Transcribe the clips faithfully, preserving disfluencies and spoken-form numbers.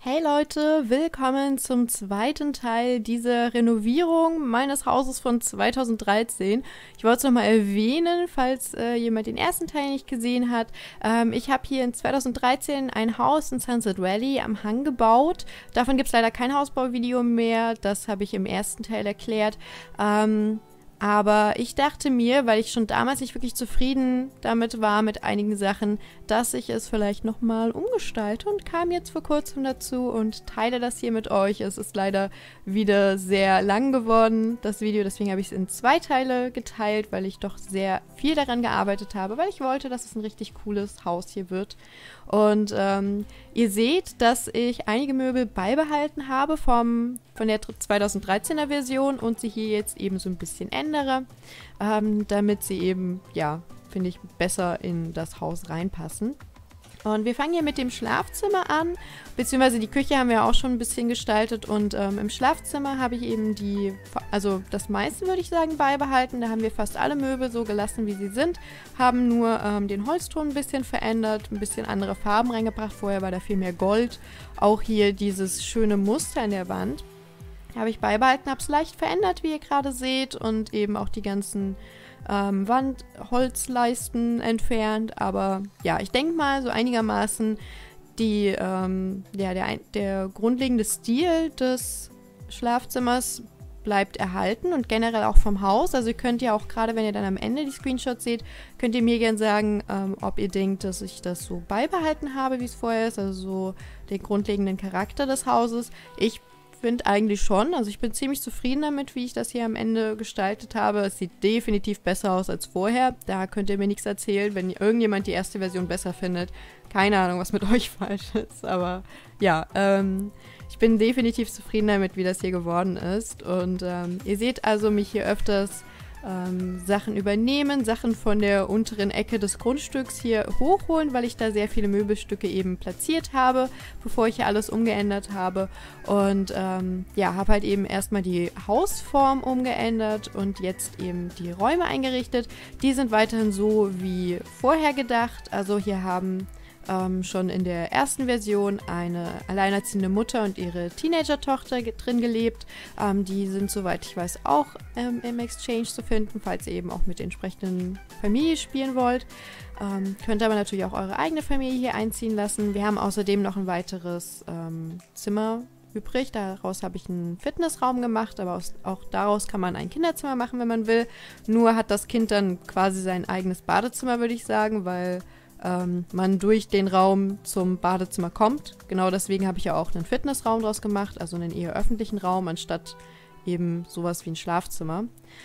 Hey Leute, willkommen zum zweiten Teil dieser Renovierung meines Hauses von zweitausenddreizehn. Ich wollte es nochmal erwähnen, falls äh, jemand den ersten Teil nicht gesehen hat. Ähm, ich habe hier in zweitausenddreizehn ein Haus in Sunset Valley am Hang gebaut. Davon gibt es leider kein Hausbauvideo mehr, das habe ich im ersten Teil erklärt. Ähm, Aber ich dachte mir, weil ich schon damals nicht wirklich zufrieden damit war mit einigen Sachen, dass ich es vielleicht nochmal umgestalte und kam jetzt vor kurzem dazu und teile das hier mit euch. Es ist leider wieder sehr lang geworden, das Video, deswegen habe ich es in zwei Teile geteilt, weil ich doch sehr viel daran gearbeitet habe, weil ich wollte, dass es ein richtig cooles Haus hier wird. Und ähm, ihr seht, dass ich einige Möbel beibehalten habe vom, von der zweitausenddreizehner Version und sie hier jetzt eben so ein bisschen ändere, ähm, damit sie eben, ja, finde ich, besser in das Haus reinpassen. Und wir fangen hier mit dem Schlafzimmer an, beziehungsweise die Küche haben wir auch schon ein bisschen gestaltet und ähm, im Schlafzimmer habe ich eben die, also das meiste würde ich sagen beibehalten, da haben wir fast alle Möbel so gelassen, wie sie sind, haben nur ähm, den Holzton ein bisschen verändert, ein bisschen andere Farben reingebracht, vorher war da viel mehr Gold, auch hier dieses schöne Muster in der Wand habe ich beibehalten, habe es leicht verändert, wie ihr gerade seht und eben auch die ganzen Ähm, Wandholzleisten entfernt, aber ja, ich denke mal so einigermaßen die, ähm, ja, der, der grundlegende Stil des Schlafzimmers bleibt erhalten und generell auch vom Haus, also ihr könnt ja auch gerade, wenn ihr dann am Ende die Screenshots seht, könnt ihr mir gerne sagen, ähm, ob ihr denkt, dass ich das so beibehalten habe, wie es vorher ist, also so den grundlegenden Charakter des Hauses. Ich finde eigentlich schon. Also ich bin ziemlich zufrieden damit, wie ich das hier am Ende gestaltet habe. Es sieht definitiv besser aus als vorher. Da könnt ihr mir nichts erzählen, wenn irgendjemand die erste Version besser findet. Keine Ahnung, was mit euch falsch ist. Aber ja, ähm, ich bin definitiv zufrieden damit, wie das hier geworden ist. Und ähm, ihr seht also mich hier öfters Ähm, Sachen übernehmen, Sachen von der unteren Ecke des Grundstücks hier hochholen, weil ich da sehr viele Möbelstücke eben platziert habe, bevor ich hier alles umgeändert habe. Und ähm, ja, habe halt eben erstmal die Hausform umgeändert und jetzt eben die Räume eingerichtet. Die sind weiterhin so wie vorher gedacht. Also hier haben Ähm, schon in der ersten Version eine alleinerziehende Mutter und ihre Teenager-Tochter ge drin gelebt. Ähm, die sind, soweit ich weiß, auch ähm, im Exchange zu finden, falls ihr eben auch mit der entsprechenden Familie spielen wollt. Ähm, könnt aber natürlich auch eure eigene Familie hier einziehen lassen. Wir haben außerdem noch ein weiteres ähm, Zimmer übrig. Daraus habe ich einen Fitnessraum gemacht, aber aus, auch daraus kann man ein Kinderzimmer machen, wenn man will. Nur hat das Kind dann quasi sein eigenes Badezimmer, würde ich sagen, weil Ähm, man durch den Raum zum Badezimmer kommt. Genau deswegen habe ich ja auch einen Fitnessraum draus gemacht, also einen eher öffentlichen Raum, anstatt eben sowas wie ein Schlafzimmer.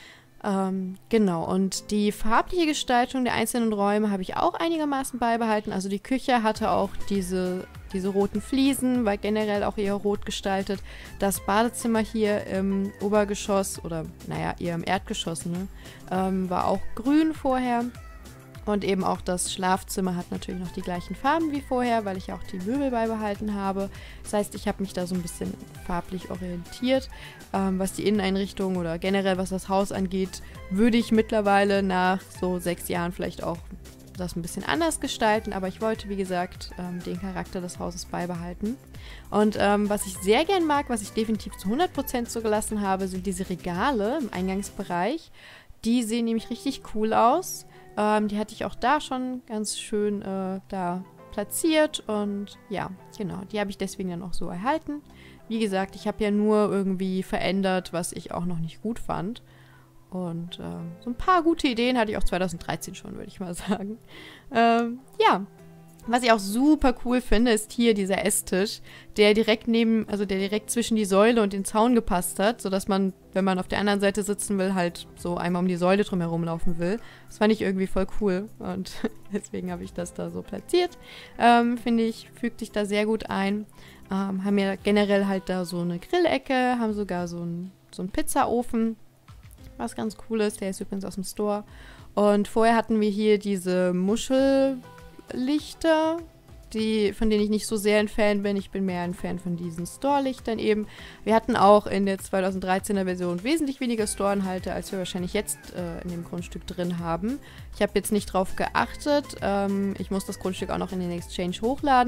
Ähm, genau, und die farbliche Gestaltung der einzelnen Räume habe ich auch einigermaßen beibehalten. Also die Küche hatte auch diese, diese roten Fliesen, war generell auch eher rot gestaltet. Das Badezimmer hier im Obergeschoss, oder naja, eher im Erdgeschoss, ne, ähm, war auch grün vorher. Und eben auch das Schlafzimmer hat natürlich noch die gleichen Farben wie vorher, weil ich auch die Möbel beibehalten habe. Das heißt, ich habe mich da so ein bisschen farblich orientiert. Ähm, was die Inneneinrichtung oder generell was das Haus angeht, würde ich mittlerweile nach so sechs Jahren vielleicht auch das ein bisschen anders gestalten. Aber ich wollte, wie gesagt, ähm, den Charakter des Hauses beibehalten. Und ähm, was ich sehr gern mag, was ich definitiv zu hundert Prozent so gelassen habe, sind diese Regale im Eingangsbereich. Die sehen nämlich richtig cool aus. Ähm, die hatte ich auch da schon ganz schön äh, da platziert und ja, genau, die habe ich deswegen dann auch so erhalten. Wie gesagt, ich habe ja nur irgendwie verändert, was ich auch noch nicht gut fand. Und ähm, so ein paar gute Ideen hatte ich auch zweitausenddreizehn schon, würde ich mal sagen. Ähm, ja. Was ich auch super cool finde, ist hier dieser Esstisch, der direkt neben, also der direkt zwischen die Säule und den Zaun gepasst hat, sodass man, wenn man auf der anderen Seite sitzen will, halt so einmal um die Säule drumherum laufen will. Das fand ich irgendwie voll cool und deswegen habe ich das da so platziert. Ähm, finde ich, fügt sich da sehr gut ein. Ähm, haben ja generell halt da so eine Grillecke, haben sogar so einen so einen Pizzaofen, was ganz cool ist. Der ist übrigens aus dem Store. Und vorher hatten wir hier diese Muschel Lichter, die, von denen ich nicht so sehr ein Fan bin. Ich bin mehr ein Fan von diesen Store-Lichtern eben. Wir hatten auch in der zweitausenddreizehner Version wesentlich weniger Storenhalter, als wir wahrscheinlich jetzt äh, in dem Grundstück drin haben. Ich habe jetzt nicht drauf geachtet. Ähm, ich muss das Grundstück auch noch in den Exchange hochladen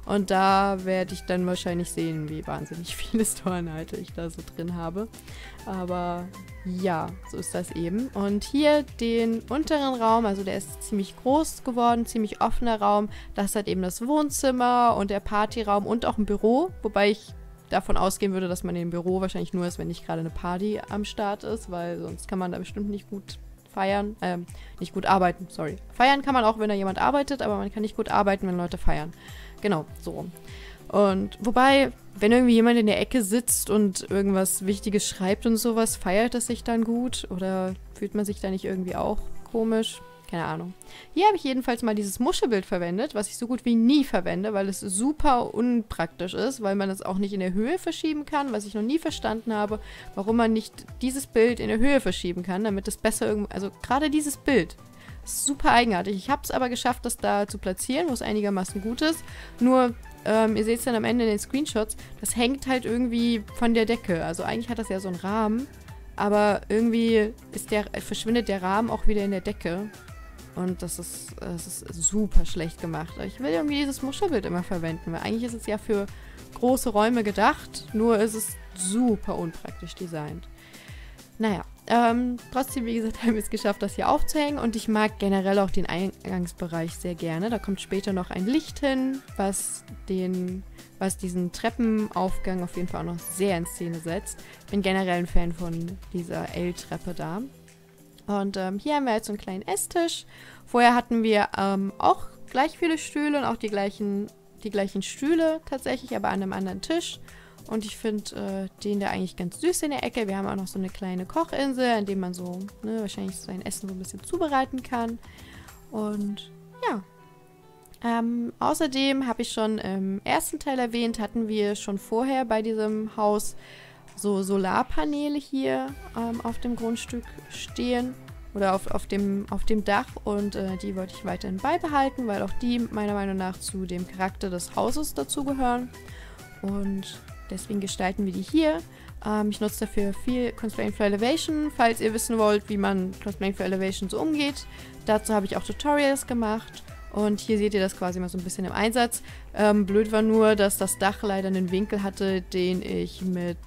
Und da werde ich dann wahrscheinlich sehen, wie wahnsinnig viele Storenhalte ich da so drin habe. Aber ja, so ist das eben. Und hier den unteren Raum, also der ist ziemlich groß geworden, ziemlich offener Raum. Das hat eben das Wohnzimmer und der Partyraum und auch ein Büro, wobei ich davon ausgehen würde, dass man im Büro wahrscheinlich nur ist, wenn nicht gerade eine Party am Start ist, weil sonst kann man da bestimmt nicht gut feiern, ähm, nicht gut arbeiten, sorry. Feiern kann man auch, wenn da jemand arbeitet, aber man kann nicht gut arbeiten, wenn Leute feiern. Genau, so. Und wobei, wenn irgendwie jemand in der Ecke sitzt und irgendwas Wichtiges schreibt und sowas, feiert es sich dann gut? Oder fühlt man sich da nicht irgendwie auch komisch? Keine Ahnung. Hier habe ich jedenfalls mal dieses Muschelbild verwendet, was ich so gut wie nie verwende, weil es super unpraktisch ist, weil man es auch nicht in der Höhe verschieben kann, was ich noch nie verstanden habe, warum man nicht dieses Bild in der Höhe verschieben kann, damit es besser irgendwo, also gerade dieses Bild ist super eigenartig. Ich habe es aber geschafft, das da zu platzieren, wo es einigermaßen gut ist, nur ähm, ihr seht es dann am Ende in den Screenshots, das hängt halt irgendwie von der Decke, also eigentlich hat das ja so einen Rahmen, aber irgendwie ist der, verschwindet der Rahmen auch wieder in der Decke. Und das ist, das ist super schlecht gemacht. Ich will irgendwie dieses Muschelbild immer verwenden, weil eigentlich ist es ja für große Räume gedacht, nur ist es super unpraktisch designt. Naja, ähm, trotzdem, wie gesagt, haben wir es geschafft, das hier aufzuhängen und ich mag generell auch den Eingangsbereich sehr gerne. Da kommt später noch ein Licht hin, was, den, was diesen Treppenaufgang auf jeden Fall auch noch sehr in Szene setzt. Ich bin generell ein Fan von dieser L-Treppe da. Und ähm, hier haben wir jetzt so einen kleinen Esstisch. Vorher hatten wir ähm, auch gleich viele Stühle und auch die gleichen, die gleichen Stühle tatsächlich, aber an einem anderen Tisch. Und ich finde äh, den da eigentlich ganz süß in der Ecke. Wir haben auch noch so eine kleine Kochinsel, an dem man so ne, wahrscheinlich sein Essen so ein bisschen zubereiten kann. Und ja. Ähm, außerdem habe ich schon im ersten Teil erwähnt, hatten wir schon vorher bei diesem Haus so Solarpaneele hier ähm, auf dem Grundstück stehen oder auf, auf, dem, auf dem Dach und äh, die wollte ich weiterhin beibehalten, weil auch die meiner Meinung nach zu dem Charakter des Hauses dazugehören und deswegen gestalten wir die hier. Ähm, ich nutze dafür viel Constraint for Elevation, falls ihr wissen wollt, wie man Constraint for Elevation so umgeht. Dazu habe ich auch Tutorials gemacht. Und hier seht ihr das quasi mal so ein bisschen im Einsatz. Ähm, blöd war nur, dass das Dach leider einen Winkel hatte, den ich mit,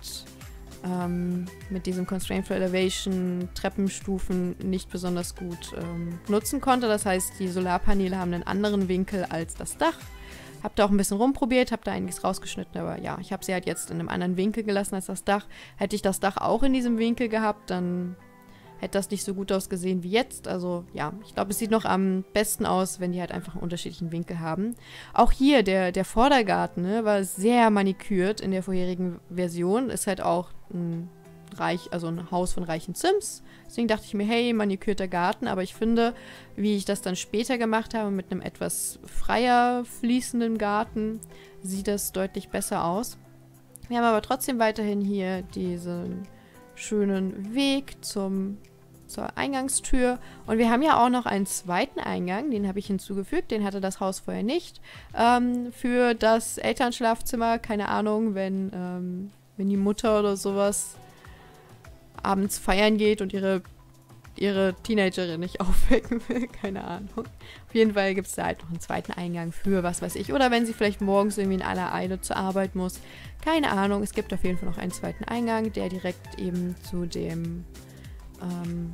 ähm, mit diesem Constraint for Elevation Treppenstufen nicht besonders gut ähm, nutzen konnte. Das heißt, die Solarpaneele haben einen anderen Winkel als das Dach. Hab da auch ein bisschen rumprobiert, habe da einiges rausgeschnitten, aber ja, ich habe sie halt jetzt in einem anderen Winkel gelassen als das Dach. Hätte ich das Dach auch in diesem Winkel gehabt, dann hätte das nicht so gut ausgesehen wie jetzt. Also ja, ich glaube, es sieht noch am besten aus, wenn die halt einfach einen unterschiedlichen Winkel haben. Auch hier, der, der Vordergarten, ne, war sehr manikürt in der vorherigen Version. Ist halt auch ein Reich, also ein Haus von reichen Sims. Deswegen dachte ich mir, hey, manikürter Garten. Aber ich finde, wie ich das dann später gemacht habe, mit einem etwas freier fließenden Garten, sieht das deutlich besser aus. Wir haben aber trotzdem weiterhin hier diesen schönen Weg zum, zur Eingangstür. Und wir haben ja auch noch einen zweiten Eingang, den habe ich hinzugefügt, den hatte das Haus vorher nicht. Ähm, für das Elternschlafzimmer, keine Ahnung, wenn, ähm, wenn die Mutter oder sowas abends feiern geht und ihre, ihre Teenagerin nicht aufwecken will, keine Ahnung. Auf jeden Fall gibt es da halt noch einen zweiten Eingang für was weiß ich. Oder wenn sie vielleicht morgens irgendwie in aller Eile zur Arbeit muss. Keine Ahnung, es gibt auf jeden Fall noch einen zweiten Eingang, der direkt eben zu dem ähm,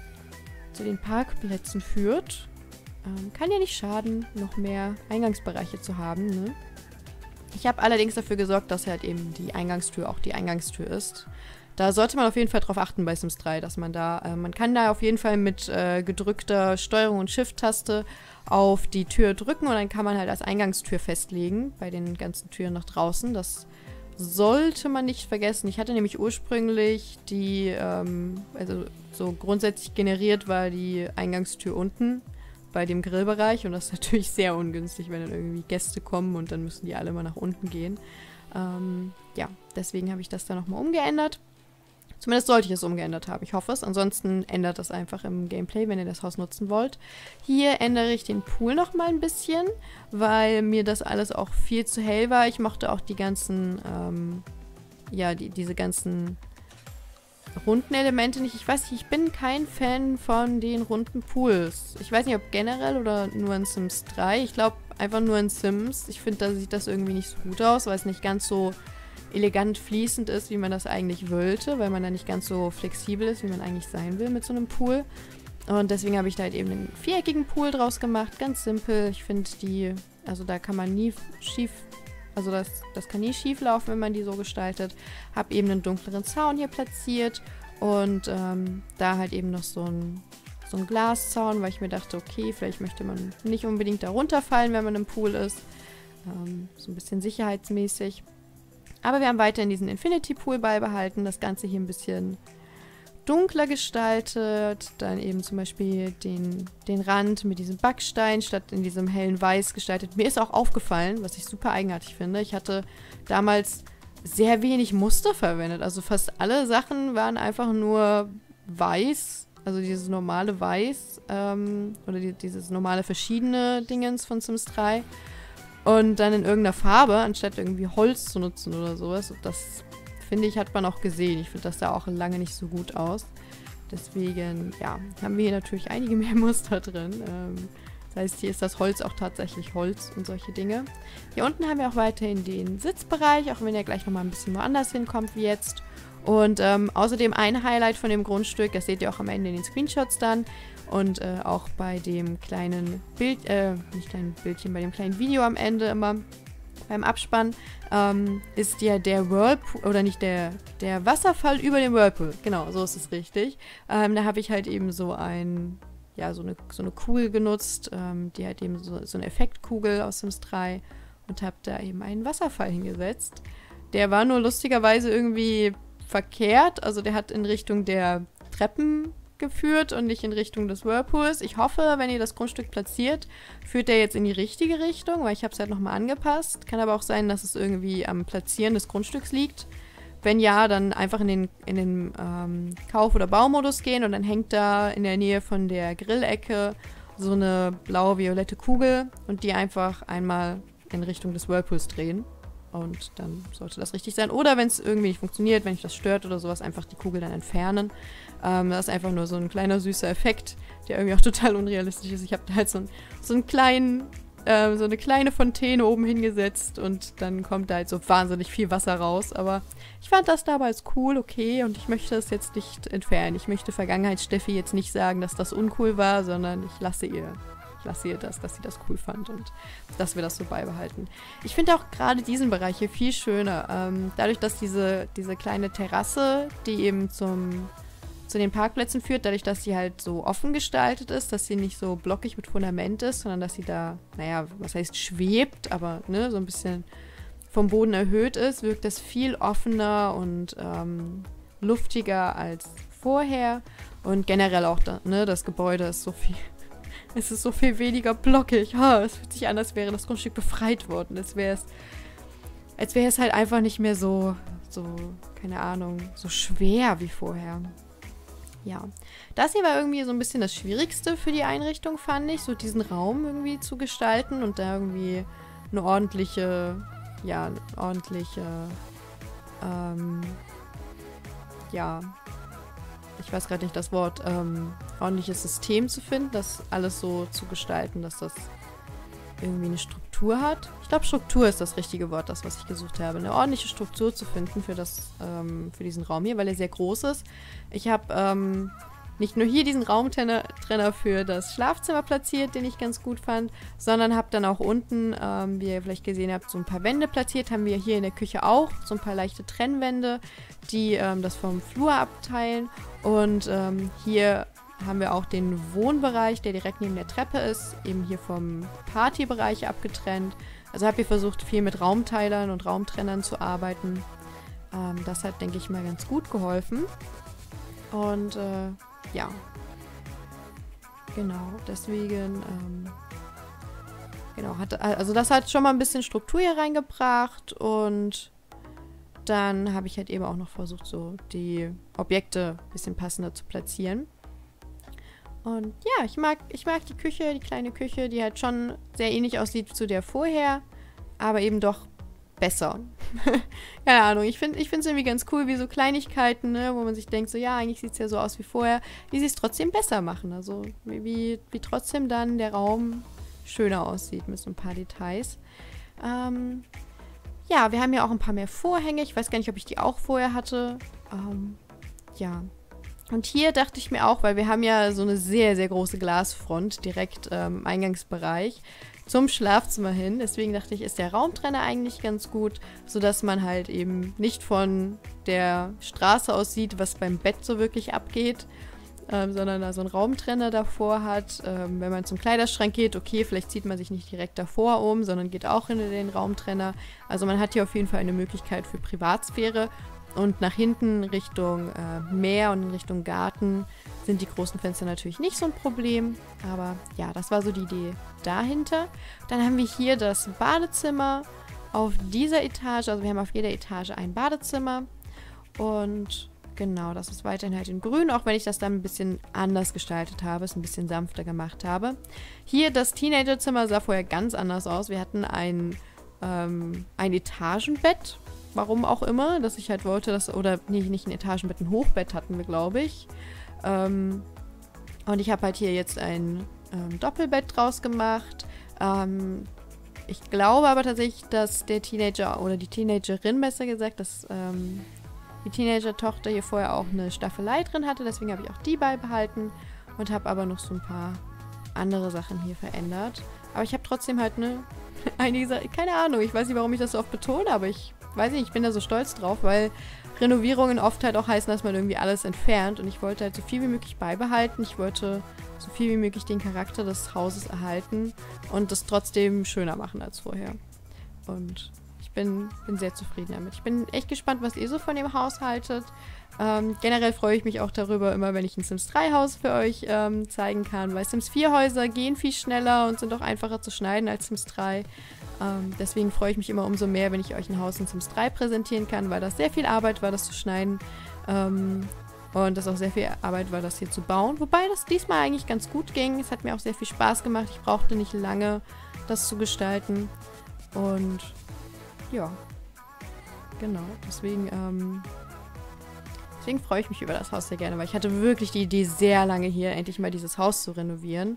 zu den Parkplätzen führt. Ähm, kann ja nicht schaden, noch mehr Eingangsbereiche zu haben, ne? Ich habe allerdings dafür gesorgt, dass halt eben die Eingangstür auch die Eingangstür ist. Da sollte man auf jeden Fall drauf achten bei Sims drei, dass man da, äh, man kann da auf jeden Fall mit äh, gedrückter Steuerung und Shift-Taste auf die Tür drücken und dann kann man halt als Eingangstür festlegen bei den ganzen Türen nach draußen. Das sollte man nicht vergessen. Ich hatte nämlich ursprünglich die, ähm, also so grundsätzlich generiert war die Eingangstür unten bei dem Grillbereich und das ist natürlich sehr ungünstig, wenn dann irgendwie Gäste kommen und dann müssen die alle mal nach unten gehen. Ähm, ja, deswegen habe ich das dann nochmal umgeändert. Zumindest sollte ich es umgeändert haben. Ich hoffe es. Ansonsten ändert das einfach im Gameplay, wenn ihr das Haus nutzen wollt. Hier ändere ich den Pool nochmal ein bisschen, weil mir das alles auch viel zu hell war. Ich mochte auch die ganzen, ähm, ja, die, diese ganzen runden Elemente nicht. Ich weiß nicht, ich bin kein Fan von den runden Pools. Ich weiß nicht, ob generell oder nur in Sims drei. Ich glaube, einfach nur in Sims. Ich finde, da sieht das irgendwie nicht so gut aus, weil es nicht ganz so elegant fließend ist, wie man das eigentlich wollte, weil man da nicht ganz so flexibel ist, wie man eigentlich sein will mit so einem Pool. Und deswegen habe ich da halt eben einen viereckigen Pool draus gemacht, ganz simpel. Ich finde die, also da kann man nie schief, also das, das kann nie schief laufen, wenn man die so gestaltet. Habe eben einen dunkleren Zaun hier platziert und ähm, da halt eben noch so ein, so ein Glaszaun, weil ich mir dachte, okay, vielleicht möchte man nicht unbedingt da runterfallen, wenn man im Pool ist. Ähm, so ein bisschen sicherheitsmäßig. Aber wir haben weiterhin diesen Infinity Pool beibehalten, das Ganze hier ein bisschen dunkler gestaltet, dann eben zum Beispiel den, den Rand mit diesem Backstein statt in diesem hellen Weiß gestaltet. Mir ist auch aufgefallen, was ich super eigenartig finde, ich hatte damals sehr wenig Muster verwendet, also fast alle Sachen waren einfach nur weiß, also dieses normale Weiß ähm, oder die, dieses normale verschiedene Dingens von Sims drei. Und dann in irgendeiner Farbe, anstatt irgendwie Holz zu nutzen oder sowas. Das, finde ich, hat man auch gesehen. Ich finde, das sah auch lange nicht so gut aus. Deswegen, ja, haben wir hier natürlich einige mehr Muster drin. Ähm, das heißt, hier ist das Holz auch tatsächlich Holz und solche Dinge. Hier unten haben wir auch weiterhin den Sitzbereich, auch wenn er gleich nochmal ein bisschen woanders hinkommt wie jetzt. Und ähm, außerdem ein Highlight von dem Grundstück, das seht ihr auch am Ende in den Screenshots dann. Und äh, auch bei dem kleinen Bild, äh, nicht kleinen Bildchen, bei dem kleinen Video am Ende immer, beim Abspann, ähm, ist ja der Whirlpool, oder nicht der, der Wasserfall über dem Whirlpool. Genau, so ist es richtig. Ähm, da habe ich halt eben so ein, ja, so eine, so eine Kugel genutzt, ähm, die halt eben so, so eine Effektkugel aus Sims drei und habe da eben einen Wasserfall hingesetzt. Der war nur lustigerweise irgendwie verkehrt, also der hat in Richtung der Treppen geführt und nicht in Richtung des Whirlpools. Ich hoffe, wenn ihr das Grundstück platziert, führt der jetzt in die richtige Richtung, weil ich habe es halt nochmal angepasst. Kann aber auch sein, dass es irgendwie am Platzieren des Grundstücks liegt. Wenn ja, dann einfach in den, in den ähm, Kauf- oder Baumodus gehen und dann hängt da in der Nähe von der Grillecke so eine blau-violette Kugel und die einfach einmal in Richtung des Whirlpools drehen. Und dann sollte das richtig sein. Oder wenn es irgendwie nicht funktioniert, wenn ich das stört oder sowas, einfach die Kugel dann entfernen. Ähm, das ist einfach nur so ein kleiner süßer Effekt, der irgendwie auch total unrealistisch ist. Ich habe da halt so, ein, so einen kleinen, äh, so eine kleine Fontäne oben hingesetzt und dann kommt da halt so wahnsinnig viel Wasser raus. Aber ich fand das damals cool, okay, und ich möchte das jetzt nicht entfernen. Ich möchte Vergangenheits-Steffi jetzt nicht sagen, dass das uncool war, sondern ich lasse ihr Ich lasse ihr das, dass sie das cool fand und dass wir das so beibehalten. Ich finde auch gerade diesen Bereich hier viel schöner. Ähm, dadurch, dass diese, diese kleine Terrasse, die eben zum, zu den Parkplätzen führt, dadurch, dass sie halt so offen gestaltet ist, dass sie nicht so blockig mit Fundament ist, sondern dass sie da, naja, was heißt schwebt, aber ne, so ein bisschen vom Boden erhöht ist, wirkt das viel offener und ähm, luftiger als vorher. Und generell auch, da, ne, das Gebäude ist so viel... Es ist so viel weniger blockig. Ha, es fühlt sich an, als wäre das Grundstück befreit worden. Als wäre es, als wäre es halt einfach nicht mehr so, so, keine Ahnung, so schwer wie vorher. Ja, das hier war irgendwie so ein bisschen das Schwierigste für die Einrichtung, fand ich, so diesen Raum irgendwie zu gestalten und da irgendwie eine ordentliche, ja, eine ordentliche, ähm, ja, ich weiß gerade nicht das Wort, ähm, ordentliches System zu finden, das alles so zu gestalten, dass das irgendwie eine Struktur hat. Ich glaube, Struktur ist das richtige Wort, das, was ich gesucht habe. Eine ordentliche Struktur zu finden für, das, ähm, für diesen Raum hier, weil er sehr groß ist. Ich habe ähm, nicht nur hier diesen Raumtrenner Trenner für das Schlafzimmer platziert, den ich ganz gut fand, sondern habe dann auch unten, ähm, wie ihr vielleicht gesehen habt, so ein paar Wände platziert. Haben wir hier in der Küche auch, so ein paar leichte Trennwände, die ähm, das vom Flur abteilen. Und ähm, hier haben wir auch den Wohnbereich, der direkt neben der Treppe ist, eben hier vom Partybereich abgetrennt. Also habe ich versucht, viel mit Raumteilern und Raumtrennern zu arbeiten. Ähm, das hat, denke ich mal, ganz gut geholfen. Und äh, ja, genau, deswegen, ähm, genau, hat, also das hat schon mal ein bisschen Struktur hier reingebracht und dann habe ich halt eben auch noch versucht, so die Objekte ein bisschen passender zu platzieren. Und ja, ich mag, ich mag die Küche, die kleine Küche, die halt schon sehr ähnlich aussieht zu der vorher, aber eben doch besser. Keine Ahnung, ich finde ich finde es irgendwie ganz cool, wie so Kleinigkeiten, ne, wo man sich denkt, so ja, eigentlich sieht es ja so aus wie vorher, wie sie es trotzdem besser machen. Also wie, wie, wie trotzdem dann der Raum schöner aussieht mit so ein paar Details. Ähm, ja, wir haben ja auch ein paar mehr Vorhänge. Ich weiß gar nicht, ob ich die auch vorher hatte. Ähm, ja. Und hier dachte ich mir auch, weil wir haben ja so eine sehr, sehr große Glasfront direkt ähm, im Eingangsbereich zum Schlafzimmer hin. Deswegen dachte ich, ist der Raumtrenner eigentlich ganz gut, sodass man halt eben nicht von der Straße aus sieht, was beim Bett so wirklich abgeht, ähm, sondern da so einen Raumtrenner davor hat. Ähm, wenn man zum Kleiderschrank geht, okay, vielleicht zieht man sich nicht direkt davor um, sondern geht auch in den Raumtrenner. Also man hat hier auf jeden Fall eine Möglichkeit für Privatsphäre. Und nach hinten Richtung äh, Meer und in Richtung Garten sind die großen Fenster natürlich nicht so ein Problem. Aber ja, das war so die Idee dahinter. Dann haben wir hier das Badezimmer auf dieser Etage. Also wir haben auf jeder Etage ein Badezimmer. Und genau, das ist weiterhin halt in grün, auch wenn ich das dann ein bisschen anders gestaltet habe, es ein bisschen sanfter gemacht habe. Hier das Teenagerzimmer sah vorher ganz anders aus. Wir hatten ein, ähm, ein Etagenbett. Warum auch immer, dass ich halt wollte, dass, oder nee, nicht ein Etagenbett, ein Hochbett hatten wir, glaube ich. Ähm, und ich habe halt hier jetzt ein ähm, Doppelbett draus gemacht. Ähm, ich glaube aber tatsächlich, dass der Teenager, oder die Teenagerin besser gesagt, dass ähm, die Teenager-Tochter hier vorher auch eine Staffelei drin hatte. Deswegen habe ich auch die beibehalten und habe aber noch so ein paar andere Sachen hier verändert. Aber ich habe trotzdem halt eine, einige Sachen, keine Ahnung, ich weiß nicht, warum ich das so oft betone, aber ich weiß nicht, ich bin da so stolz drauf, weil Renovierungen oft halt auch heißen, dass man irgendwie alles entfernt und ich wollte halt so viel wie möglich beibehalten. Ich wollte so viel wie möglich den Charakter des Hauses erhalten und das trotzdem schöner machen als vorher. Und ich bin, bin sehr zufrieden damit. Ich bin echt gespannt, was ihr so von dem Haus haltet. Ähm, generell freue ich mich auch darüber, immer wenn ich ein Sims drei Haus für euch ähm, zeigen kann, weil Sims vier Häuser gehen viel schneller und sind auch einfacher zu schneiden als Sims drei. Ähm, deswegen freue ich mich immer umso mehr, wenn ich euch ein Haus in Sims drei präsentieren kann, weil das sehr viel Arbeit war, das zu schneiden. Ähm, und das auch sehr viel Arbeit war, das hier zu bauen. Wobei das diesmal eigentlich ganz gut ging. Es hat mir auch sehr viel Spaß gemacht. Ich brauchte nicht lange, das zu gestalten. Und ja, genau. Deswegen, ähm, deswegen freue ich mich über das Haus sehr gerne, weil ich hatte wirklich die Idee, sehr lange hier endlich mal dieses Haus zu renovieren.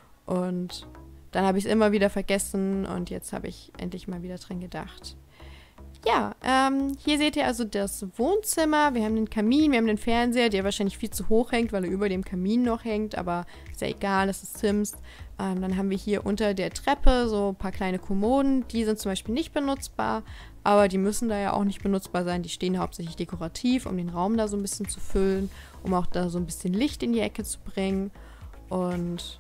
Und dann habe ich es immer wieder vergessen und jetzt habe ich endlich mal wieder dran gedacht. Ja, ähm, hier seht ihr also das Wohnzimmer. Wir haben den Kamin, wir haben den Fernseher, der wahrscheinlich viel zu hoch hängt, weil er über dem Kamin noch hängt, aber ist ja egal, das ist Sims. Ähm, dann haben wir hier unter der Treppe so ein paar kleine Kommoden, die sind zum Beispiel nicht benutzbar, aber die müssen da ja auch nicht benutzbar sein. Die stehen hauptsächlich dekorativ, um den Raum da so ein bisschen zu füllen, um auch da so ein bisschen Licht in die Ecke zu bringen. Und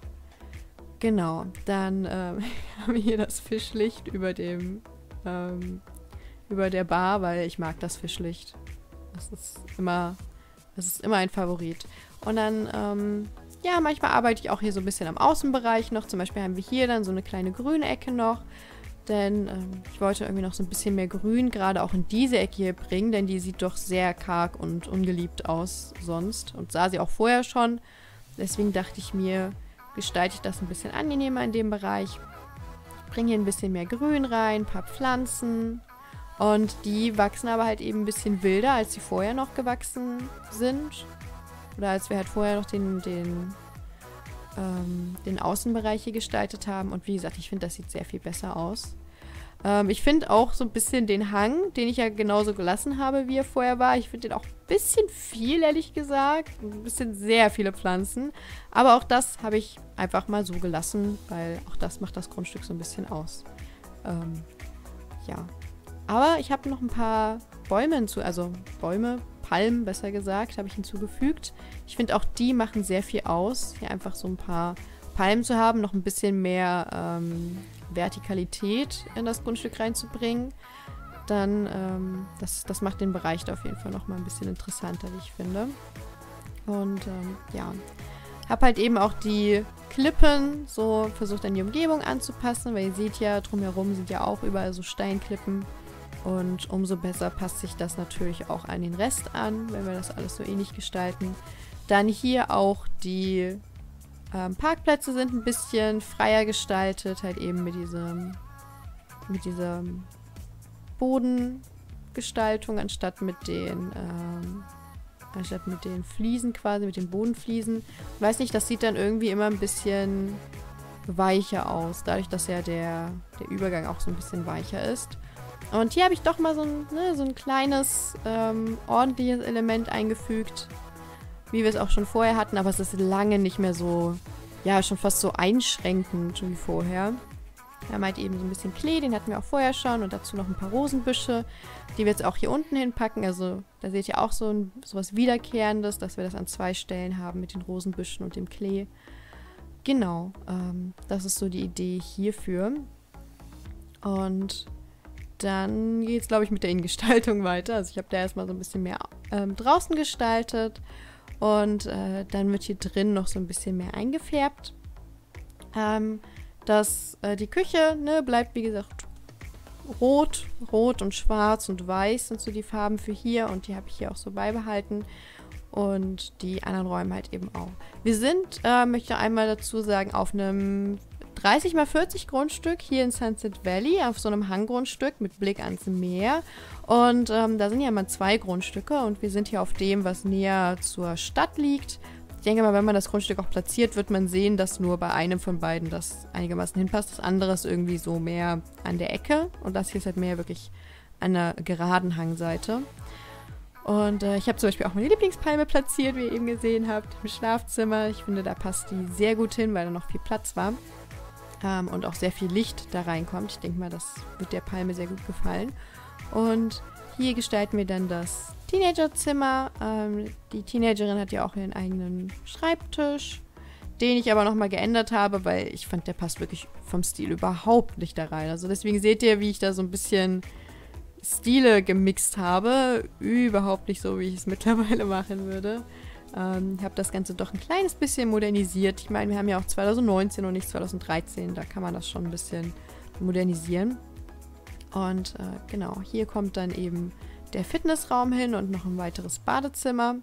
genau, dann ähm, haben wir hier das Fischlicht über dem, ähm, über der Bar, weil ich mag das Fischlicht. Das ist immer, das ist immer ein Favorit. Und dann, ähm, ja, manchmal arbeite ich auch hier so ein bisschen am Außenbereich noch. Zum Beispiel haben wir hier dann so eine kleine grüne Ecke noch. Denn ähm, ich wollte irgendwie noch so ein bisschen mehr Grün gerade auch in diese Ecke hier bringen, denn die sieht doch sehr karg und ungeliebt aus sonst. Und sah sie auch vorher schon. Deswegen dachte ich mir, gestalte ich das ein bisschen angenehmer in dem Bereich. Bringe hier ein bisschen mehr Grün rein, ein paar Pflanzen. Und die wachsen aber halt eben ein bisschen wilder, als sie vorher noch gewachsen sind. Oder als wir halt vorher noch den, den, ähm, den Außenbereich hier gestaltet haben. Und wie gesagt, ich finde, das sieht sehr viel besser aus. Ähm, ich finde auch so ein bisschen den Hang, den ich ja genauso gelassen habe, wie er vorher war. Ich finde den auch ein bisschen viel, ehrlich gesagt. Ein bisschen sehr viele Pflanzen. Aber auch das habe ich einfach mal so gelassen, weil auch das macht das Grundstück so ein bisschen aus. Ähm, ja. Aber ich habe noch ein paar Bäume hinzu, also Bäume, Palmen besser gesagt, habe ich hinzugefügt. Ich finde auch die machen sehr viel aus. Hier einfach so ein paar Palmen zu haben, noch ein bisschen mehr ähm, Vertikalität in das Grundstück reinzubringen. Dann, ähm, das, das macht den Bereich da auf jeden Fall nochmal ein bisschen interessanter, wie ich finde. Und ähm, ja, habe halt eben auch die Klippen so versucht an die Umgebung anzupassen, weil ihr seht ja, drumherum sind ja auch überall so Steinklippen. Und umso besser passt sich das natürlich auch an den Rest an, wenn wir das alles so ähnlich gestalten. Dann hier auch die ähm, Parkplätze sind ein bisschen freier gestaltet, halt eben mit diesem, mit dieser Bodengestaltung, anstatt mit den, ähm, anstatt mit den Fliesen quasi, mit den Bodenfliesen. Ich weiß nicht, das sieht dann irgendwie immer ein bisschen weicher aus, dadurch, dass ja der, der Übergang auch so ein bisschen weicher ist. Und hier habe ich doch mal so ein, ne, so ein kleines, ähm, ordentliches Element eingefügt, wie wir es auch schon vorher hatten, aber es ist lange nicht mehr so, ja, schon fast so einschränkend wie vorher. Wir haben halt eben so ein bisschen Klee, den hatten wir auch vorher schon, und dazu noch ein paar Rosenbüsche, die wir jetzt auch hier unten hinpacken. Also da seht ihr auch so ein, sowas Wiederkehrendes, dass wir das an zwei Stellen haben mit den Rosenbüschen und dem Klee. Genau, ähm, das ist so die Idee hierfür. Und dann geht es, glaube ich, mit der Innengestaltung weiter. Also ich habe da erstmal so ein bisschen mehr ähm, draußen gestaltet, und äh, dann wird hier drin noch so ein bisschen mehr eingefärbt. Ähm, dass äh, die Küche, ne, bleibt wie gesagt rot, rot und schwarz und weiß sind so die Farben für hier, und die habe ich hier auch so beibehalten, und die anderen Räume halt eben auch. Wir sind, äh, möchte einmal dazu sagen, auf einem dreißig mal vierzig Grundstück hier in Sunset Valley, auf so einem Hanggrundstück mit Blick ans Meer, und ähm, da sind ja mal zwei Grundstücke, und wir sind hier auf dem, was näher zur Stadt liegt. Ich denke mal, wenn man das Grundstück auch platziert, wird man sehen, dass nur bei einem von beiden das einigermaßen hinpasst. Das andere ist irgendwie so mehr an der Ecke, und das hier ist halt mehr wirklich an der geraden Hangseite. Und äh, ich habe zum Beispiel auch meine Lieblingspalme platziert, wie ihr eben gesehen habt, im Schlafzimmer. Ich finde, da passt die sehr gut hin, weil da noch viel Platz war. Ähm, und auch sehr viel Licht da reinkommt. Ich denke mal, das wird der Palme sehr gut gefallen. Und hier gestalten wir dann das Teenagerzimmer. Ähm, die Teenagerin hat ja auch ihren eigenen Schreibtisch, den ich aber nochmal geändert habe, weil ich fand, der passt wirklich vom Stil überhaupt nicht da rein. Also deswegen seht ihr, wie ich da so ein bisschen Stile gemixt habe. Überhaupt nicht so, wie ich es mittlerweile machen würde. Ähm, ich habe das Ganze doch ein kleines bisschen modernisiert. Ich meine, wir haben ja auch zwanzig neunzehn und nicht zwanzig dreizehn. Da kann man das schon ein bisschen modernisieren. Und äh, genau, hier kommt dann eben der Fitnessraum hin und noch ein weiteres Badezimmer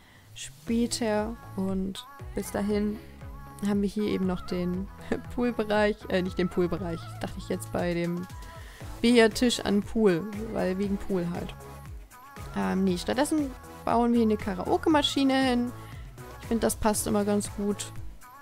später. Und bis dahin haben wir hier eben noch den Poolbereich, äh, nicht den Poolbereich, dachte ich jetzt bei dem Billardtisch an Pool, weil wegen Pool halt. Ähm, nee, stattdessen bauen wir hier eine Karaoke-Maschine hin. Ich finde, das passt immer ganz gut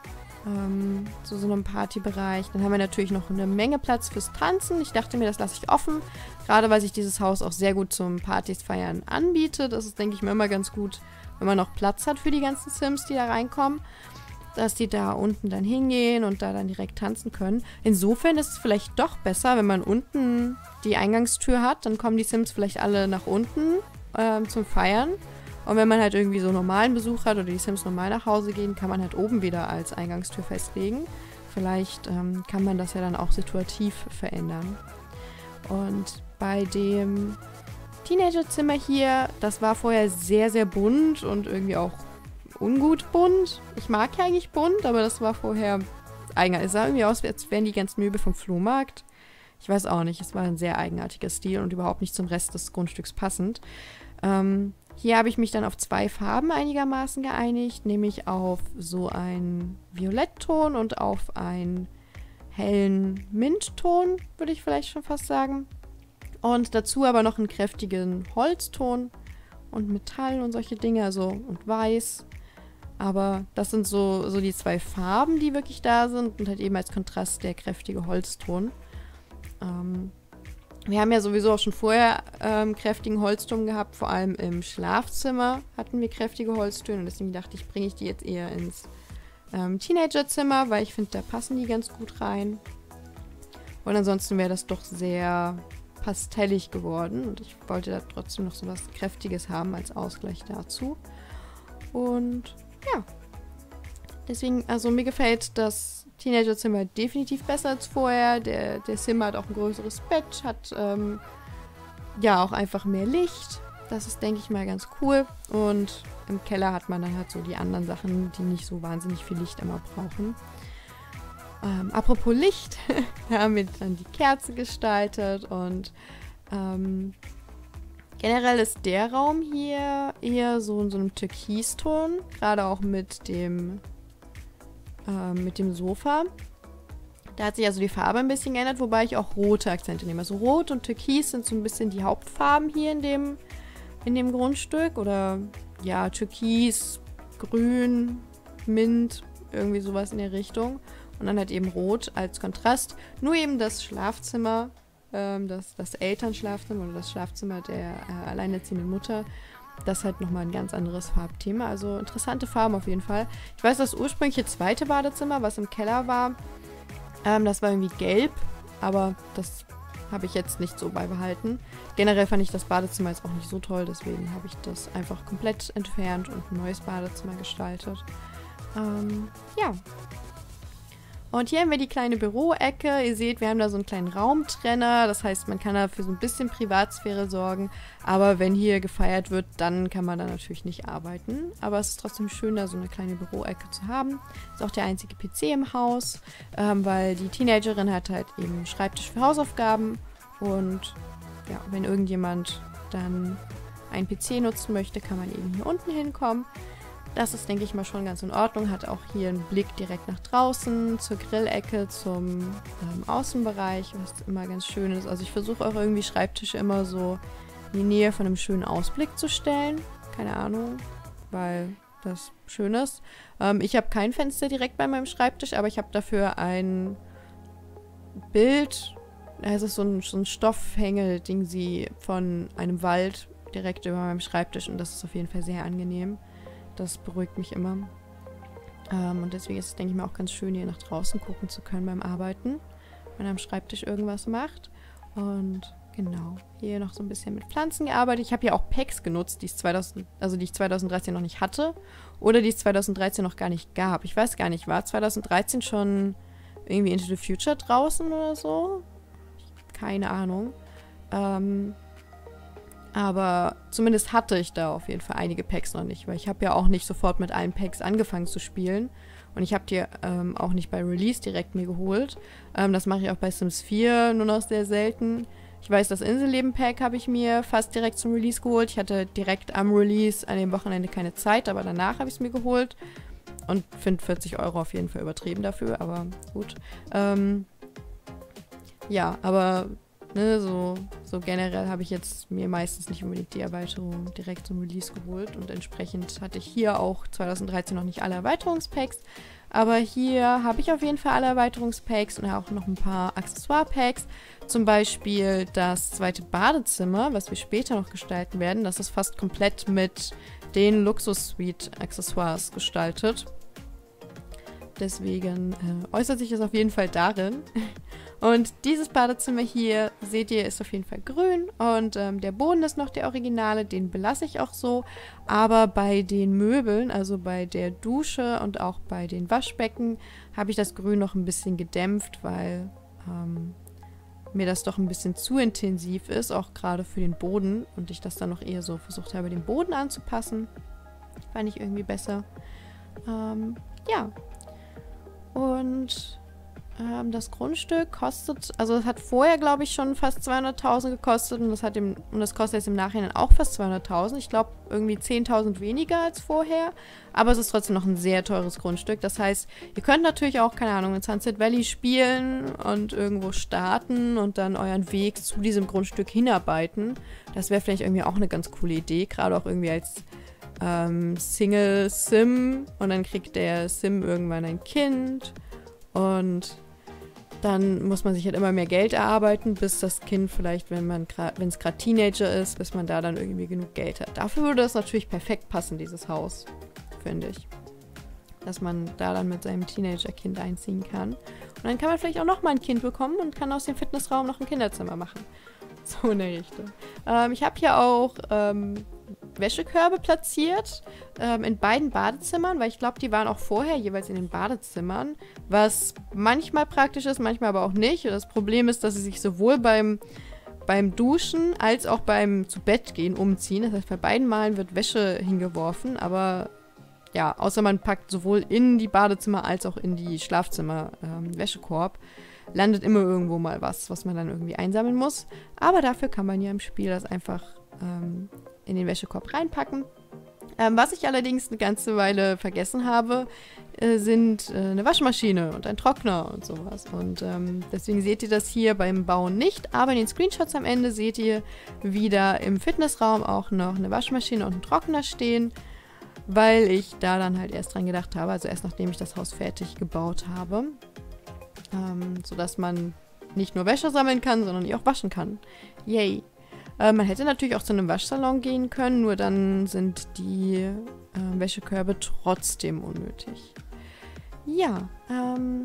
ähm, zu so einem Partybereich. Dann haben wir natürlich noch eine Menge Platz fürs Tanzen. Ich dachte mir, das lasse ich offen, gerade weil sich dieses Haus auch sehr gut zum Partys feiern anbietet. Das ist, denke ich mir, immer ganz gut, wenn man noch Platz hat für die ganzen Sims, die da reinkommen, dass die da unten dann hingehen und da dann direkt tanzen können. Insofern ist es vielleicht doch besser, wenn man unten die Eingangstür hat, dann kommen die Sims vielleicht alle nach unten ähm, zum Feiern. Und wenn man halt irgendwie so normalen Besuch hat oder die Sims normal nach Hause gehen, kann man halt oben wieder als Eingangstür festlegen. Vielleicht ähm, kann man das ja dann auch situativ verändern. Und bei dem Teenagerzimmer hier, das war vorher sehr, sehr bunt und irgendwie auch ungut bunt. Ich mag ja eigentlich bunt, aber das war vorher eigenartig. Es sah irgendwie aus, als wären die ganzen Möbel vom Flohmarkt. Ich weiß auch nicht, es war ein sehr eigenartiger Stil und überhaupt nicht zum Rest des Grundstücks passend. Ähm, hier habe ich mich dann auf zwei Farben einigermaßen geeinigt, nämlich auf so einen Violettton und auf einen hellen Mintton, würde ich vielleicht schon fast sagen. Und dazu aber noch einen kräftigen Holzton und Metall und solche Dinge, also und Weiß. Aber das sind so, so die zwei Farben, die wirklich da sind, und halt eben als Kontrast der kräftige Holzton. Ähm, wir haben ja sowieso auch schon vorher ähm, kräftigen Holzton gehabt, vor allem im Schlafzimmer hatten wir kräftige Holztöne, und deswegen dachte ich, bringe ich die jetzt eher ins ähm, Teenagerzimmer, weil ich finde, da passen die ganz gut rein. Und ansonsten wäre das doch sehr pastellig geworden, und ich wollte da trotzdem noch so was Kräftiges haben als Ausgleich dazu. Und ja, deswegen, also mir gefällt das Teenagerzimmer definitiv besser als vorher. Der, der Sim hat auch ein größeres Bett, hat ähm, ja auch einfach mehr Licht. Das ist, denke ich mal, ganz cool. Und im Keller hat man dann halt so die anderen Sachen, die nicht so wahnsinnig viel Licht immer brauchen. Ähm, apropos Licht, da haben wir dann die Kerze gestaltet, und ähm, generell ist der Raum hier eher so in so einem Türkiston, gerade auch mit dem, äh, mit dem Sofa. Da hat sich also die Farbe ein bisschen geändert, wobei ich auch rote Akzente nehme. Also Rot und Türkis sind so ein bisschen die Hauptfarben hier in dem, in dem Grundstück. Oder ja, Türkis, Grün, Mint, irgendwie sowas in der Richtung. und dann halt eben rot als Kontrast. Nur eben das Schlafzimmer, ähm, das, das Elternschlafzimmer oder das Schlafzimmer der äh, alleinerziehenden Mutter, das halt nochmal ein ganz anderes Farbthema. Also interessante Farben auf jeden Fall. Ich weiß, das ursprüngliche zweite Badezimmer, was im Keller war, ähm, das war irgendwie gelb, aber das habe ich jetzt nicht so beibehalten. Generell fand ich das Badezimmer jetzt auch nicht so toll, deswegen habe ich das einfach komplett entfernt und ein neues Badezimmer gestaltet. Ähm, ja. Und hier haben wir die kleine Büroecke. Ihr seht, wir haben da so einen kleinen Raumtrenner. Das heißt, man kann da für so ein bisschen Privatsphäre sorgen. Aber wenn hier gefeiert wird, dann kann man da natürlich nicht arbeiten. Aber es ist trotzdem schön, da so eine kleine Büroecke zu haben. Ist auch der einzige P C im Haus, ähm, weil die Teenagerin hat halt eben einen Schreibtisch für Hausaufgaben. Und ja, wenn irgendjemand dann einen P C nutzen möchte, kann man eben hier unten hinkommen. Das ist, denke ich mal, schon ganz in Ordnung. Hat auch hier einen Blick direkt nach draußen, zur Grillecke, zum ähm, Außenbereich, was immer ganz schön ist. Also ich versuche auch irgendwie Schreibtische immer so in die Nähe von einem schönen Ausblick zu stellen. Keine Ahnung, weil das schön ist. Ähm, ich habe kein Fenster direkt bei meinem Schreibtisch, aber ich habe dafür ein Bild, es ist so ein, so ein Stoffhängel-Ding, sie von einem Wald direkt über meinem Schreibtisch und das ist auf jeden Fall sehr angenehm. Das beruhigt mich immer. Ähm, und deswegen ist es, denke ich mal, auch ganz schön, hier nach draußen gucken zu können beim Arbeiten, wenn man am Schreibtisch irgendwas macht. Und genau, hier noch so ein bisschen mit Pflanzen gearbeitet. Ich habe hier auch Packs genutzt, die, es zweitausend, also die ich zweitausenddreizehn noch nicht hatte oder die es zweitausenddreizehn noch gar nicht gab. Ich weiß gar nicht, war zweitausenddreizehn schon irgendwie Into the Future draußen oder so? Keine Ahnung. Ähm... Aber zumindest hatte ich da auf jeden Fall einige Packs noch nicht, weil ich habe ja auch nicht sofort mit allen Packs angefangen zu spielen. Und ich habe die ähm, auch nicht bei Release direkt mir geholt. Ähm, das mache ich auch bei Sims vier nur noch sehr selten. Ich weiß, das Inselleben-Pack habe ich mir fast direkt zum Release geholt. Ich hatte direkt am Release an dem Wochenende keine Zeit, aber danach habe ich es mir geholt. Und finde vierzig Euro auf jeden Fall übertrieben dafür, aber gut. Ähm, ja, aber... Ne, so, so generell habe ich jetzt mir meistens nicht unbedingt die Erweiterung direkt zum Release geholt und entsprechend hatte ich hier auch zweitausenddreizehn noch nicht alle Erweiterungspacks, aber hier habe ich auf jeden Fall alle Erweiterungspacks und auch noch ein paar Accessoire-Packs, zum Beispiel das zweite Badezimmer, was wir später noch gestalten werden, das ist fast komplett mit den Luxus-Suite-Accessoires gestaltet. Deswegen äh, äußert sich es auf jeden Fall darin. Und dieses Badezimmer hier, seht ihr, ist auf jeden Fall grün. Und ähm, der Boden ist noch der Originale, den belasse ich auch so. Aber bei den Möbeln, also bei der Dusche und auch bei den Waschbecken, habe ich das Grün noch ein bisschen gedämpft, weil ähm, mir das doch ein bisschen zu intensiv ist, auch gerade für den Boden. Und ich das dann noch eher so versucht habe, den Boden anzupassen. Fand ich irgendwie besser. Ähm, ja. Und ähm, das Grundstück kostet, also es hat vorher, glaube ich, schon fast zweihunderttausend gekostet und das, hat im, und das kostet jetzt im Nachhinein auch fast zweihunderttausend. Ich glaube, irgendwie zehntausend weniger als vorher, aber es ist trotzdem noch ein sehr teures Grundstück. Das heißt, ihr könnt natürlich auch, keine Ahnung, in Sunset Valley spielen und irgendwo starten und dann euren Weg zu diesem Grundstück hinarbeiten. Das wäre vielleicht irgendwie auch eine ganz coole Idee, gerade auch irgendwie als Ähm, Single Sim und dann kriegt der Sim irgendwann ein Kind und dann muss man sich halt immer mehr Geld erarbeiten, bis das Kind vielleicht, wenn man wenn es gerade Teenager ist, bis man da dann irgendwie genug Geld hat. Dafür würde das natürlich perfekt passen, dieses Haus, finde ich. Dass man da dann mit seinem Teenager-Kind einziehen kann. Und dann kann man vielleicht auch nochmal ein Kind bekommen und kann aus dem Fitnessraum noch ein Kinderzimmer machen. So in der Richtung. Ähm, ich habe hier auch ähm, Wäschekörbe platziert ähm, in beiden Badezimmern, weil ich glaube, die waren auch vorher jeweils in den Badezimmern, was manchmal praktisch ist, manchmal aber auch nicht. Und das Problem ist, dass sie sich sowohl beim, beim Duschen als auch beim Zu-Bett-Gehen umziehen. Das heißt, bei beiden Malen wird Wäsche hingeworfen, aber ja, außer man packt sowohl in die Badezimmer als auch in die Schlafzimmer ähm, Wäschekorb, landet immer irgendwo mal was, was man dann irgendwie einsammeln muss. Aber dafür kann man ja im Spiel das einfach ähm, in den Wäschekorb reinpacken. Ähm, was ich allerdings eine ganze Weile vergessen habe, äh, sind äh, eine Waschmaschine und ein Trockner und sowas. Und ähm, deswegen seht ihr das hier beim Bauen nicht. Aber in den Screenshots am Ende seht ihr wieder im Fitnessraum auch noch eine Waschmaschine und einen Trockner stehen, weil ich da dann halt erst dran gedacht habe, also erst nachdem ich das Haus fertig gebaut habe. ähm, sodass man nicht nur Wäsche sammeln kann, sondern die auch waschen kann. Yay! Äh, man hätte natürlich auch zu einem Waschsalon gehen können, nur dann sind die äh, Wäschekörbe trotzdem unnötig. Ja, ähm,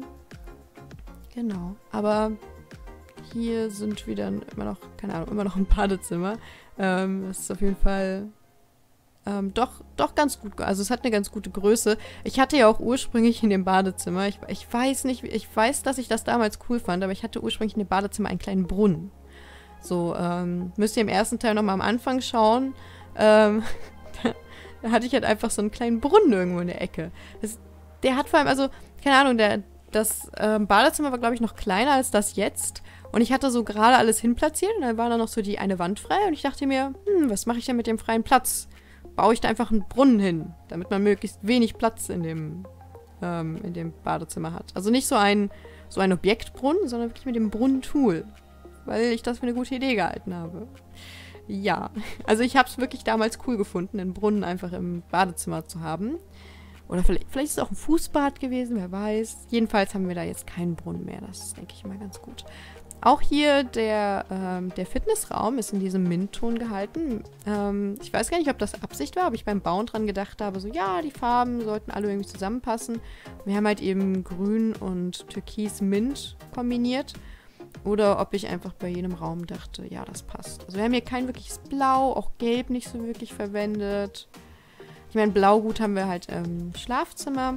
genau. Aber hier sind wir dann immer noch, keine Ahnung, immer noch ein Badezimmer. Ähm, das ist auf jeden Fall ähm, doch, doch ganz gut. Also es hat eine ganz gute Größe. Ich hatte ja auch ursprünglich in dem Badezimmer, ich, ich weiß nicht, ich weiß, dass ich das damals cool fand, aber ich hatte ursprünglich in dem Badezimmer einen kleinen Brunnen. So, ähm, müsst ihr im ersten Teil nochmal am Anfang schauen. Ähm, da, da hatte ich halt einfach so einen kleinen Brunnen irgendwo in der Ecke. Das, der hat vor allem, also, keine Ahnung, der, das ähm, Badezimmer war, glaube ich, noch kleiner als das jetzt. Und ich hatte so gerade alles hinplatziert und dann war da noch so die eine Wand frei. Und ich dachte mir, hm, was mache ich denn mit dem freien Platz? Baue ich da einfach einen Brunnen hin, damit man möglichst wenig Platz in dem, ähm, in dem Badezimmer hat. Also nicht so ein, so ein Objektbrunnen, sondern wirklich mit dem Brunnentool. Weil ich das für eine gute Idee gehalten habe. Ja, also ich habe es wirklich damals cool gefunden, einen Brunnen einfach im Badezimmer zu haben. Oder vielleicht, vielleicht ist es auch ein Fußbad gewesen, wer weiß. Jedenfalls haben wir da jetzt keinen Brunnen mehr. Das ist, denke ich, immer ganz gut. Auch hier der, ähm, der Fitnessraum ist in diesem Mintton gehalten. Ähm, ich weiß gar nicht, ob das Absicht war, ob ich beim Bauen dran gedacht habe, so ja, die Farben sollten alle irgendwie zusammenpassen. Wir haben halt eben Grün und Türkis-Mint kombiniert. Oder ob ich einfach bei jedem Raum dachte, ja, das passt. Also wir haben hier kein wirkliches Blau, auch Gelb nicht so wirklich verwendet. Ich meine, Blau gut haben wir halt im Schlafzimmer.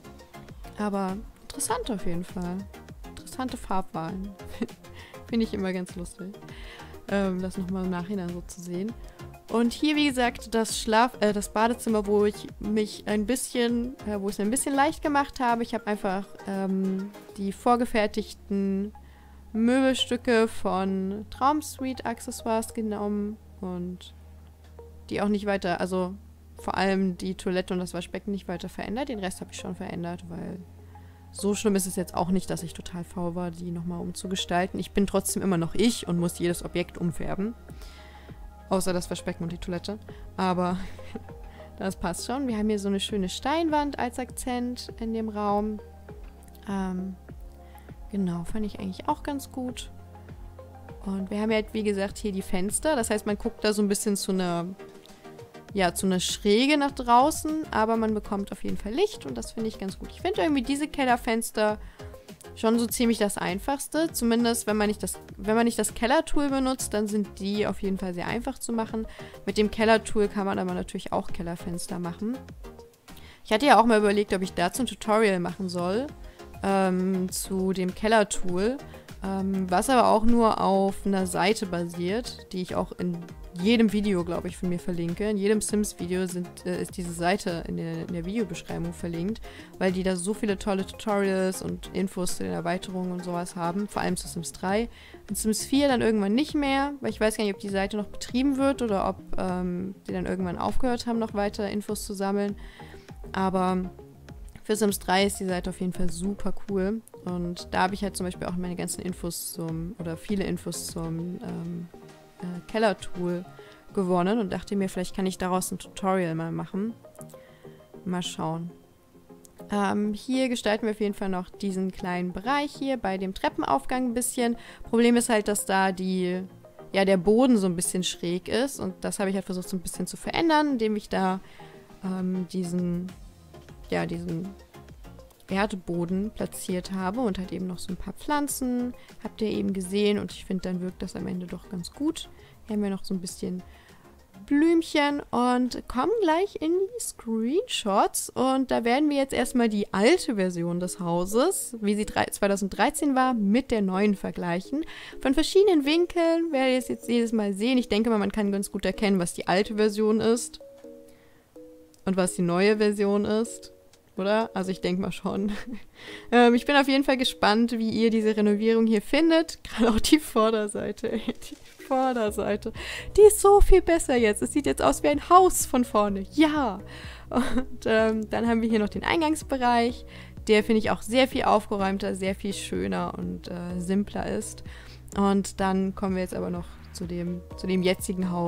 Aber interessant auf jeden Fall. Interessante Farbwahlen. Finde ich immer ganz lustig. Ähm, das nochmal im Nachhinein so zu sehen. Und hier, wie gesagt, das Schlaf, äh, das Badezimmer, wo ich mich ein bisschen, äh, wo ich es ein bisschen leicht gemacht habe. Ich habe einfach ähm, die vorgefertigten Möbelstücke von Traumsuite Accessoires genommen und die auch nicht weiter, also vor allem die Toilette und das Waschbecken nicht weiter verändert. Den Rest habe ich schon verändert, weil so schlimm ist es jetzt auch nicht, dass ich total faul war, die nochmal umzugestalten. Ich bin trotzdem immer noch ich und muss jedes Objekt umfärben. Außer das Waschbecken und die Toilette. Aber das passt schon. Wir haben hier so eine schöne Steinwand als Akzent in dem Raum. Ähm, genau, fand ich eigentlich auch ganz gut. Und wir haben ja, halt, wie gesagt, hier die Fenster. Das heißt, man guckt da so ein bisschen zu einer, ja, zu einer Schräge nach draußen. Aber man bekommt auf jeden Fall Licht und das finde ich ganz gut. Ich finde irgendwie diese Kellerfenster schon so ziemlich das Einfachste. Zumindest, wenn man nicht das, wenn man nicht das Kellertool benutzt, dann sind die auf jeden Fall sehr einfach zu machen. Mit dem Kellertool kann man aber natürlich auch Kellerfenster machen. Ich hatte ja auch mal überlegt, ob ich dazu ein Tutorial machen soll. Ähm, zu dem Kellertool. Ähm, was aber auch nur auf einer Seite basiert, die ich auch in jedem Video, glaube ich, von mir verlinke. In jedem Sims-Video sind, äh, ist diese Seite in der, in der Videobeschreibung verlinkt, weil die da so viele tolle Tutorials und Infos zu den Erweiterungen und sowas haben, vor allem zu Sims drei. In Sims vier dann irgendwann nicht mehr, weil ich weiß gar nicht, ob die Seite noch betrieben wird oder ob ähm, die dann irgendwann aufgehört haben, noch weiter Infos zu sammeln. Aber für Sims drei ist die Seite auf jeden Fall super cool. Und da habe ich halt zum Beispiel auch meine ganzen Infos zum, oder viele Infos zum ähm, äh, Kellertool gewonnen und dachte mir, vielleicht kann ich daraus ein Tutorial mal machen. Mal schauen. Ähm, hier gestalten wir auf jeden Fall noch diesen kleinen Bereich hier bei dem Treppenaufgang ein bisschen. Problem ist halt, dass da die, ja, der Boden so ein bisschen schräg ist und das habe ich halt versucht so ein bisschen zu verändern, indem ich da ähm, diesen, ja, diesen Erdboden platziert habe und halt eben noch so ein paar Pflanzen. Habt ihr eben gesehen und ich finde, dann wirkt das am Ende doch ganz gut. Hier haben wir noch so ein bisschen Blümchen und kommen gleich in die Screenshots und da werden wir jetzt erstmal die alte Version des Hauses, wie sie zweitausenddreizehn war, mit der neuen vergleichen. Von verschiedenen Winkeln werdet ihr es jetzt jedes Mal sehen. Ich denke mal, man kann ganz gut erkennen, was die alte Version ist und was die neue Version ist. Oder? Also ich denke mal schon. ähm, ich bin auf jeden Fall gespannt, wie ihr diese Renovierung hier findet. Gerade auch die Vorderseite. Die Vorderseite. Die ist so viel besser jetzt. Es sieht jetzt aus wie ein Haus von vorne. Ja. Und ähm, dann haben wir hier noch den Eingangsbereich. Der finde ich auch sehr viel aufgeräumter, sehr viel schöner und äh, simpler ist. Und dann kommen wir jetzt aber noch zu dem, zu dem jetzigen Haus,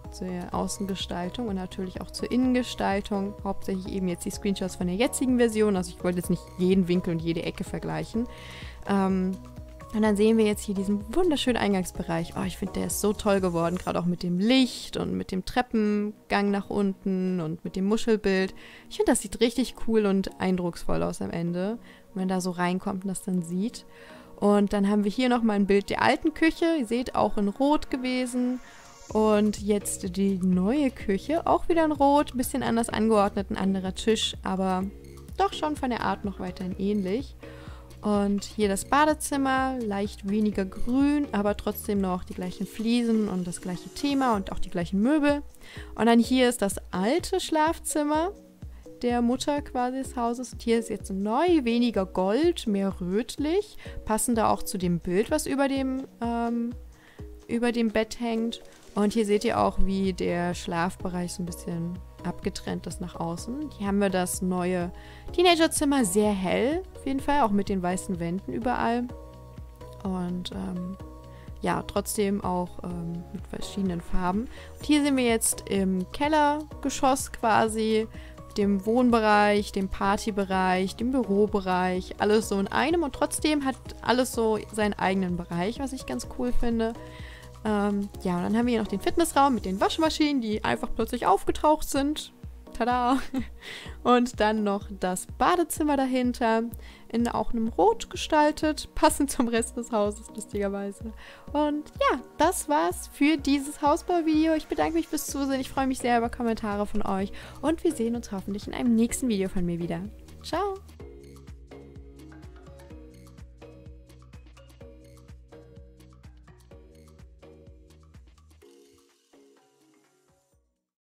zur Außengestaltung und natürlich auch zur Innengestaltung. Hauptsächlich eben jetzt die Screenshots von der jetzigen Version. Also ich wollte jetzt nicht jeden Winkel und jede Ecke vergleichen. Ähm, und dann sehen wir jetzt hier diesen wunderschönen Eingangsbereich. Oh, ich finde, der ist so toll geworden, gerade auch mit dem Licht und mit dem Treppengang nach unten und mit dem Muschelbild. Ich finde, das sieht richtig cool und eindrucksvoll aus am Ende, wenn man da so reinkommt und das dann sieht. Und dann haben wir hier nochmal ein Bild der alten Küche. Ihr seht, auch in Rot gewesen. Und jetzt die neue Küche, auch wieder in Rot, ein bisschen anders angeordnet, ein anderer Tisch, aber doch schon von der Art noch weiterhin ähnlich. Und hier das Badezimmer, leicht weniger grün, aber trotzdem noch die gleichen Fliesen und das gleiche Thema und auch die gleichen Möbel. Und dann hier ist das alte Schlafzimmer der Mutter quasi des Hauses. Und hier ist jetzt neu, weniger Gold, mehr rötlich, passender auch zu dem Bild, was über dem, ähm, über dem Bett hängt. Und hier seht ihr auch, wie der Schlafbereich so ein bisschen abgetrennt ist nach außen. Hier haben wir das neue Teenagerzimmer, sehr hell auf jeden Fall, auch mit den weißen Wänden überall. Und ähm, ja, trotzdem auch ähm, mit verschiedenen Farben. Und hier sind wir jetzt im Kellergeschoss quasi, dem Wohnbereich, dem Partybereich, dem Bürobereich, alles so in einem. Und trotzdem hat alles so seinen eigenen Bereich, was ich ganz cool finde. Ähm, ja, und dann haben wir hier noch den Fitnessraum mit den Waschmaschinen, die einfach plötzlich aufgetaucht sind. Tada! Und dann noch das Badezimmer dahinter, in auch einem Rot gestaltet, passend zum Rest des Hauses, lustigerweise. Und ja, das war's für dieses Hausbauvideo. Ich bedanke mich fürs Zusehen. Ich freue mich sehr über Kommentare von euch. Und wir sehen uns hoffentlich in einem nächsten Video von mir wieder. Ciao!